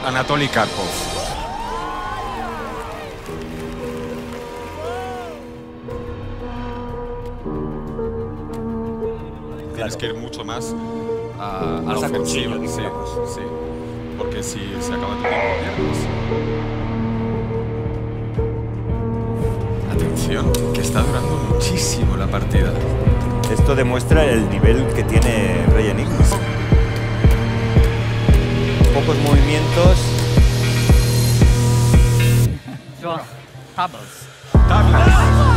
Anatoly Karpov. Tienes que ir mucho más a la ofensiva. Sí, sí. Porque si se acaba tu tiempo, pierdes. Atención, que está durando muchísimo la partida. Esto demuestra el nivel que tiene Rey Enigma. Pocos movimientos. Tablas. Tablas.